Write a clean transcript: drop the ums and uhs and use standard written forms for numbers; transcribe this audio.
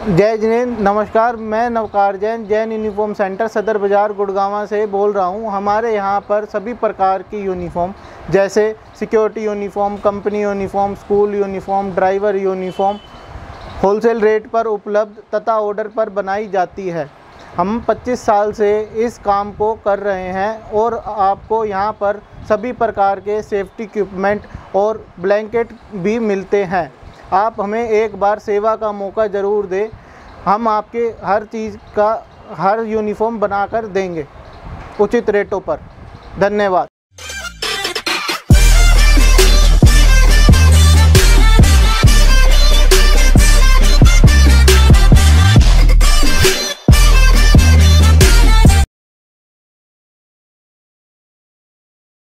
जय जिनेंद्र, नमस्कार। मैं नवकार जैन, जैन यूनिफॉर्म सेंटर सदर बाज़ार गुड़गांव से बोल रहा हूं। हमारे यहां पर सभी प्रकार की यूनिफॉर्म जैसे security uniform, company uniform, school uniform, driver uniform wholesale rate पर उपलब्ध तथा ऑर्डर पर बनाई जाती है। हम 25 साल से इस काम को कर रहे हैं और आपको यहां पर सभी प्रकार के सेफ्टी इक्विपमेंट और ब्लैंकेट भी मिलते हैं। आप हमें एक बार सेवा का मौका ज़रूर दें। हम आपके हर चीज़ का हर यूनिफॉर्म बनाकर देंगे उचित रेटों पर। धन्यवाद।